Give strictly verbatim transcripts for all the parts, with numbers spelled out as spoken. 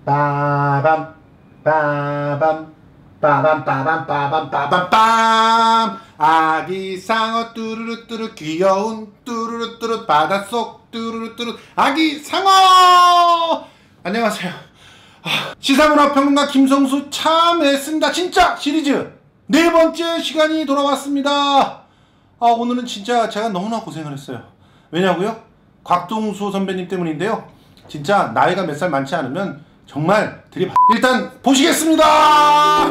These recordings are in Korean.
빠밤 빠밤 빠밤 빠밤 빠밤 빠밤 빰 아기 상어 뚜루루뚜루 귀여운 뚜루루뚜루 바닷속 뚜루루뚜루 아기 상어. 안녕하세요. 아, 시사문화평론가 김성수 참 애쓴다 진짜 시리즈 네 번째 시간이 돌아왔습니다. 아, 오늘은 진짜 제가 너무나 고생을 했어요. 왜냐고요? 곽동수 선배님 때문인데요. 진짜 나이가 몇 살 많지 않으면 정말 들이 일단 보시겠습니다.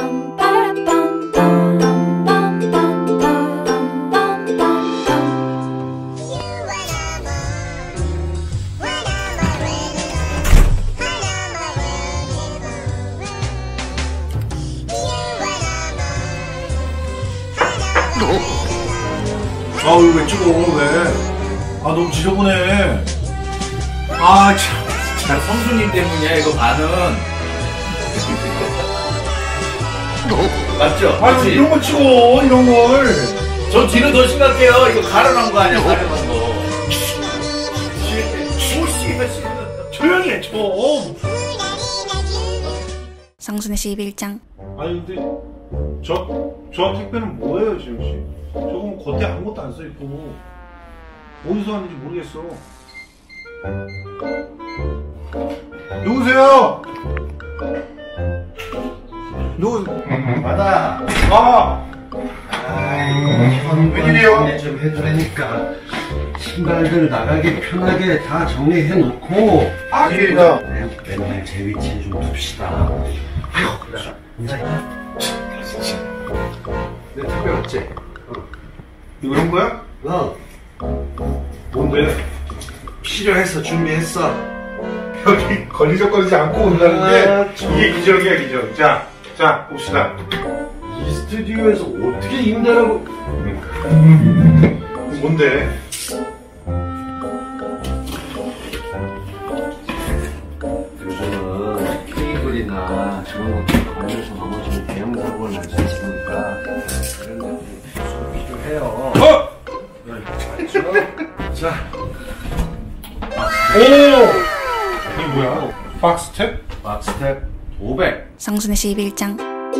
아우 왜 찍어 왜? 아 너무 지저분해. 아 참. 자, 성수님 때문이야 이거 반은. 맞죠? 아 이런 걸 찍어 이런 걸. 저 뒤로 더 심각해요. 이거 가려놓은 거 아니야 가려놓은 거. 조용히 해 좀. 성순의 십일 장. 아니 근데 저, 저 택배는 뭐예요 지금씨? 저거 겉에 아무것도 안 써있고 어디서 왔는지 모르겠어. 누구세요? 누구? 받아. 아! 아이고, 웬일이에요? 정리 좀 해주라니까. 신발들 나가기 편하게 다 정리해 놓고. 아, 예다. 맨날 제 위치에 좀 둡시다. 아휴, 그래. 내 택배 왔지? 어. 이거 이런 거야? 어. 뭔데? 필요해서 준비했어. 여기 걸리적거리지 않고 온다는데 아, 참. 이게 기적이야 기적. 자, 자 봅시다. 이 스튜디오에서 어떻게 임대라고. 뭔데? 요즘은 케이블이나 저런 것들 걸려서 넘어지는 대형 사고를 날 수 있으니까 그런 것들이 필요해요. 어! 자, 오! 이게 뭐야? 박스텝? 박스텝 오백. 성순의 십일 장.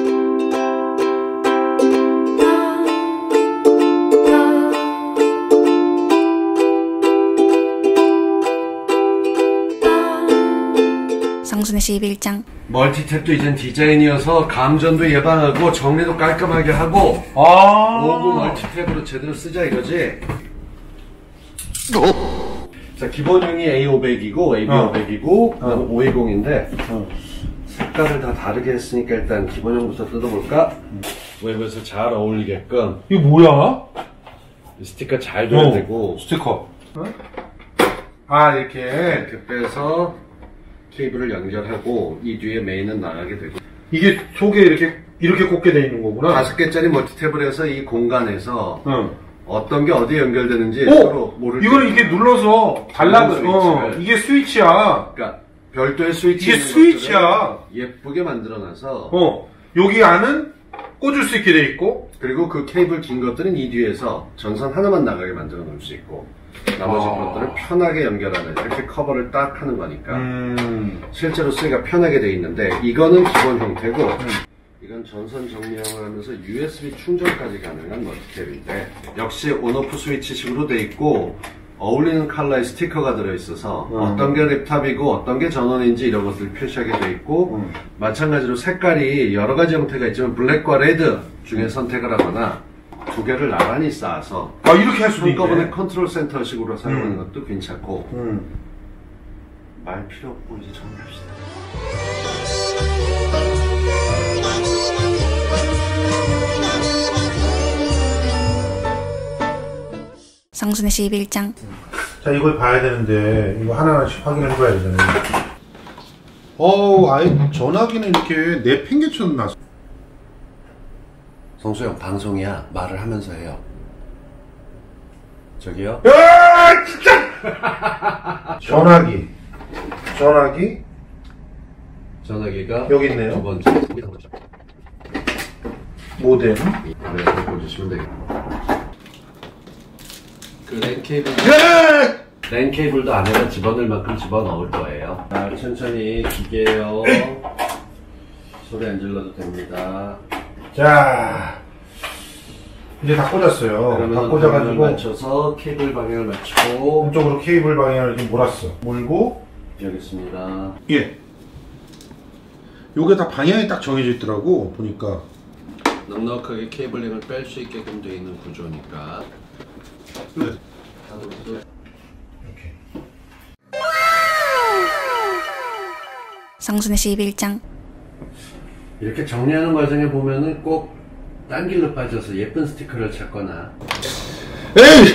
성순의 십일 장. 멀티탭도 이젠 디자인이어서 감전도 예방하고 정리도 깔끔하게 하고 아. 오구 멀티탭으로 제대로 쓰자 이거지. 자, 기본형이 에이 오백이고 에이비 오백이고 그다음 어. 오백인데 어. 색깔을 다 다르게 했으니까 일단 기본형부터 뜯어볼까? 웹에서 잘 어울리게끔 이거 뭐야? 스티커 잘 돼야 어. 되고 스티커. 어? 아 이렇게. 이렇게 빼서 케이블을 연결하고 이 뒤에 메인은 나가게 되고 이게 속에 이렇게 이렇게 꽂게 돼 있는 거구나. 다섯 개짜리 멀티탭을 해서 이 공간에서 응. 어떤 게 어디에 연결되는지 오! 서로 모를 이거는 이렇게 눌러서 달라. 스위치를. 어, 이게 스위치야. 그러니까 별도의 스위치 이게 있는 스위치야. 것들을 예쁘게 만들어놔서 어, 여기 안은 꽂을 수 있게 돼 있고. 그리고 그 케이블 긴 것들은 이 뒤에서 전선 하나만 나가게 만들어 놓을 수 있고 나머지 아. 것들을 편하게 연결하는 이렇게 커버를 딱 하는 거니까 음. 실제로 쓰기가 편하게 돼 있는데 이거는 기본 형태고 음. 이건 전선 정리형을 하면서 유에스비 충전까지 가능한 멀티탭인데 역시 온오프 스위치식으로 돼 있고 어울리는 컬러의 스티커가 들어있어서 음. 어떤 게 랩탑이고 어떤 게 전원인지 이런 것들을 표시하게 돼 있고 음. 마찬가지로 색깔이 여러 가지 형태가 있지만 블랙과 레드 중에 선택을 하거나 두 개를 나란히 쌓아서 아 이렇게 할 수도 있네. 한꺼번에 컨트롤 센터식으로 사용하는 음. 것도 괜찮고 음. 말 필요 없고 이제 정리합시다. 성순의 십일 장. 자 이걸 봐야 되는데 이거 하나하나씩 확인을 해봐야 되잖아요. 어우 아이 전화기는 이렇게 내팽개쳐놨어. 성수형 방송이야. 말을 하면서 해요. 저기요? 야 진짜. 전화기 전화기 전화기가 여기 있네요. 두 번째 모뎀. 아래에서 보여주시면 되겠고 그 랜 케이블 예! 랜 케이블도 안에다 집어넣을 만큼 집어넣을 거예요. 자, 천천히 기계요. 소리 안 질러도 됩니다. 자, 이제 다 꽂았어요. 다 그러면 꽂아가지고 맞춰서 케이블 방향을 맞추고 한쪽으로 케이블 방향을 지금 몰았어. 몰고 여기 있습니다. 예. 요게 다 방향이 딱 정해져 있더라고 보니까. 넉넉하게 케이블링을 뺄 수 있게끔 되어 있는 구조니까. 네. 이렇게. 성순의 십일 장. 이렇게 정리하는 과정에 보면은 꼭 딴 길로 빠져서 예쁜 스티커를 찾거나 에이!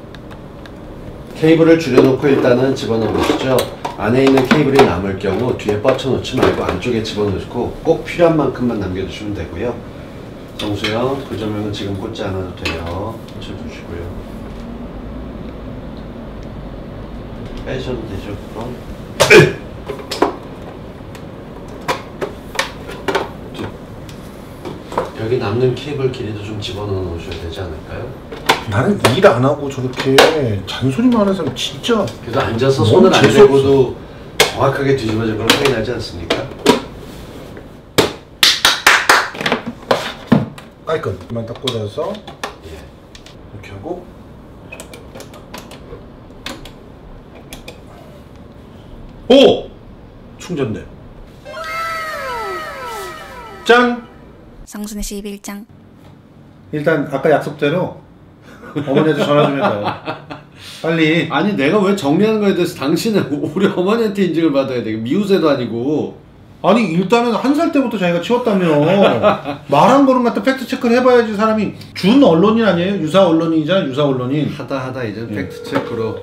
케이블을 줄여놓고 일단은 집어넣어 보시죠. 안에 있는 케이블이 남을 경우 뒤에 뻗쳐놓지 말고 안쪽에 집어넣고 꼭 필요한 만큼만 남겨두시면 되고요. 정수형, 그 조명은 지금 꽂지 않아도 돼요. 꽂혀두시고요. 빼셔도 되죠, 그럼. 여기 남는 케이블 길이도 좀 집어넣어 놓으셔야 되지 않을까요? 나는 일 안 하고 저렇게 잔소리만 하는 사람 진짜. 그래도 앉아서 너무 손을 안 재수없어. 대고도 정확하게 뒤집어진 걸 확인하지 않습니까? 깔끔. 그만 딱 꽂아서 예. 이렇게 하고 오! 충전돼. 짠! 성순의 십일 장. 일단 아까 약속대로 어머니한테 전화 좀 해봐요. 빨리. 아니 내가 왜 정리하는 거에 대해서 당신은 우리 어머니한테 인증을 받아야 돼. 미우새도 아니고. 아니 일단은 한 살 때부터 자기가 치웠다며. 말한 거는 갖다 팩트 체크를 해봐야지. 사람이 준 언론인 아니에요? 유사 언론인이잖아. 유사 언론인. 하다 하다 이제 예. 팩트 체크로.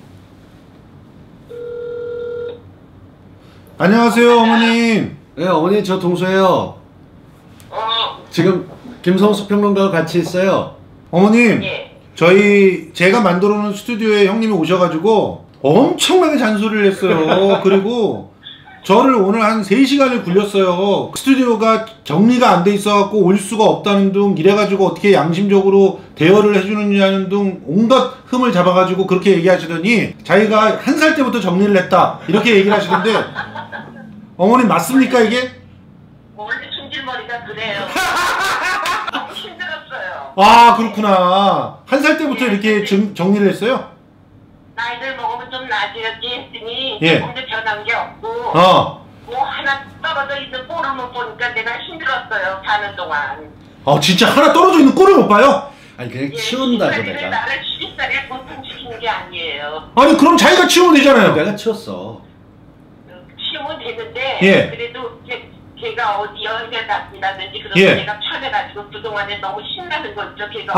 안녕하세요 어머님. 네 어머니 저 동수예요. 어, 지금 김성수 평론가와 같이 있어요. 어머님 예. 저희 제가 만들어 놓은 스튜디오에 형님이 오셔가지고 엄청나게 잔소리를 했어요. 그리고 저를 오늘 한 세 시간을 굴렸어요. 스튜디오가 정리가 안 돼 있어갖고 올 수가 없다는 둥, 이래가지고 어떻게 양심적으로 대여를 해주느냐는 둥 온갖 흠을 잡아가지고 그렇게 얘기하시더니 자기가 한 살 때부터 정리를 했다 이렇게 얘기를 하시던데 어머님 맞습니까 이게? 원래 승질머리가 그래요. 너무 힘들었어요. 아 그렇구나. 한 살 때부터 이렇게 정, 정리를 했어요? 나이를 먹으면 좀 나아지겠지 했더니 예. 조금도 변한 게 없고 어. 뭐 하나 떨어져 있는 꼴을 못 보니까 내가 힘들었어요. 사는 동안. 아 진짜 하나 떨어져 있는 꼴을 못 봐요? 아니 그냥 예, 치운다고 시집살이를 내가. 나를 시집살이에 고통시키는 게 아니에요. 아니 그럼 자기가 치우면 되잖아요. 내가 치웠어. 치우면 되는데 예. 그래도 걔, 걔가 어디 여행에 갔다든지 그런 예. 내가 편해가지고 그동안에 너무 신나는 거 있죠. 걔가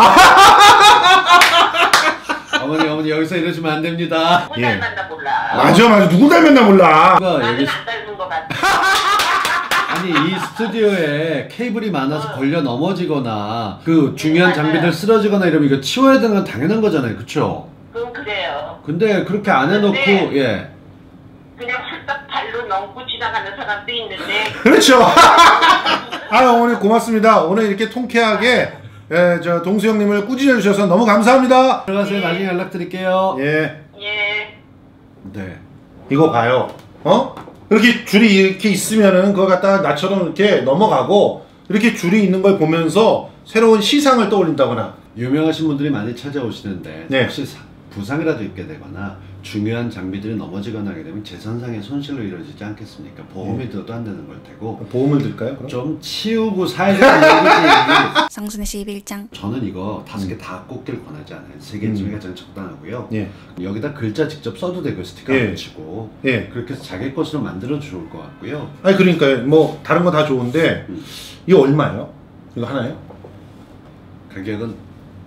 어머니 어머니 여기서 이러시면 안 됩니다. 누구 예. 닮았나 몰라. 맞아 맞아 누구 닮았나 몰라. 누가 나는 여기 안 닮은 것 같아. 아니 이 스튜디오에 케이블이 많아서 걸려 넘어지거나 그 중요한 장비들 쓰러지거나 이러면 이거 치워야 되는 건 당연한 거잖아요, 그쵸? 그건 그래요. 근데 그렇게 안 해놓고 근데- 예. 그냥 훌떡 발로 넘고 지나가는 사람도 있는데 그렇죠. 아 어머니 고맙습니다. 오늘 이렇게 통쾌하게 예, 저 동수 형님을 꾸짖어 주셔서 너무 감사합니다. 들어가세요. 나중에 연락드릴게요. 예, 예. 네. 이거 봐요. 어? 이렇게 줄이 이렇게 있으면은 그거 갖다가 나처럼 이렇게 넘어가고 이렇게 줄이 있는 걸 보면서 새로운 시상을 떠올린다거나. 유명하신 분들이 많이 찾아오시는데 네. 혹시 사- 부상이라도 입게 되거나 중요한 장비들이 넘어지거나 하게 되면 재산상의 손실로 이루어지지 않겠습니까? 보험이 들어도 안 되는 걸 테고 보험을 들까요? 그럼? 좀 치우고 살자는 얘기지. 성순의 십일 장. 저는 이거 다섯 개 다 꽂기를 권하지 않아요. 세 개쯤이 가장 적당하고요. 예, 여기다 글자 직접 써도 되고 스티커 예. 붙이고 예. 그렇게 해서 자기 것으로 만들어 좋을 것 같고요. 아니 그러니까요. 뭐 다른 거 다 좋은데 음. 이거 얼마예요? 이거 하나요? 가격은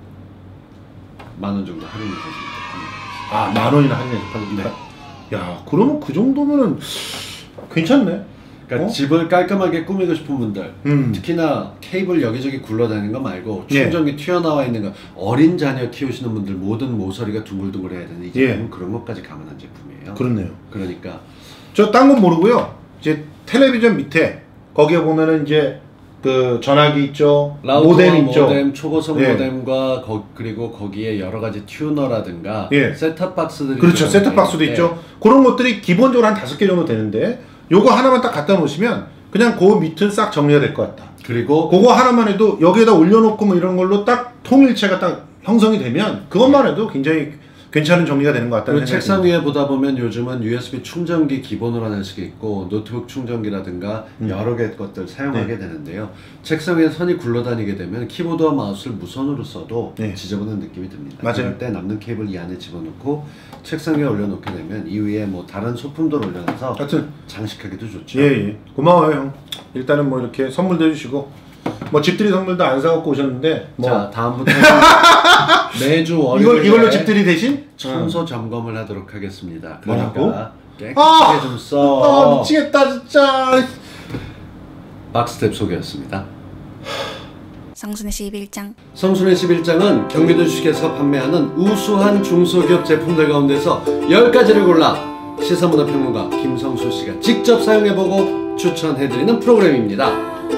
만 원 정도 할인이 되십니다. 아, 만 원이나 할인해서 팔니까. 야, 그러면 그 정도면은 괜찮네. 그러니까 어? 집을 깔끔하게 꾸미고 싶은 분들, 음. 특히나 케이블 여기저기 굴러다니는 거 말고 예. 충전기 튀어나와 있는 거, 어린 자녀 키우시는 분들 모든 모서리가 둥글둥글해야 되는 이 제품은 예. 그런 것까지 감안한 제품이에요. 그렇네요. 그러니까 저 딴 건 모르고요. 이제 텔레비전 밑에 거기에 보면은 이제 그 전화기 있죠, 라우터, 모뎀 있죠, 모뎀, 초고속 예. 모뎀과 거, 그리고 거기에 여러 가지 튜너라든가 예. 셋탑 박스들이 그렇죠. 셋탑 박스도 네. 있죠. 그런 것들이 기본적으로 한 다섯 개 정도 되는데 요거 하나만 딱 갖다 놓으시면 그냥 그 밑은 싹 정리가 될 것 같다. 그리고 그거 하나만 해도 여기에다 올려놓고 뭐 이런 걸로 딱 통일체가 딱 형성이 되면 그것만 해도 굉장히 괜찮은 정리가 되는 것 같다는 그리고 생각이 책상 듭니다. 위에 보다 보면 요즘은 유에스비 충전기 기본으로 하나씩 있고 노트북 충전기라든가 음. 여러 개 것들 사용하게 네. 되는데요. 책상 위에 선이 굴러다니게 되면 키보드와 마우스를 무선으로 써도 네. 지저분한 느낌이 듭니다. 맞아요. 그럴 때 남는 케이블 이 안에 집어넣고 책상 위에 올려놓게 되면 이 위에 뭐 다른 소품들 올려놔서 하여튼 장식하기도 좋죠. 예, 예. 고마워요 형. 일단은 뭐 이렇게 선물도 해주시고 뭐 집들이 선물도 안 사갖고 오셨는데 뭐 자 다음부터 매주 월요일에 이걸, 이걸로 집들이 대신? 청소 점검을 하도록 하겠습니다. 뭐라고? 그러니까 깨끗하게 아! 좀 써. 아 미치겠다 진짜. 박스텝 소개였습니다. 성순의 십일 장. 성순의 십일 장은 경기도 주식회사가 판매하는 우수한 중소기업 제품들 가운데서 열 가지를 골라 시사문화평론가 김성수 씨가 직접 사용해보고 추천해드리는 프로그램입니다.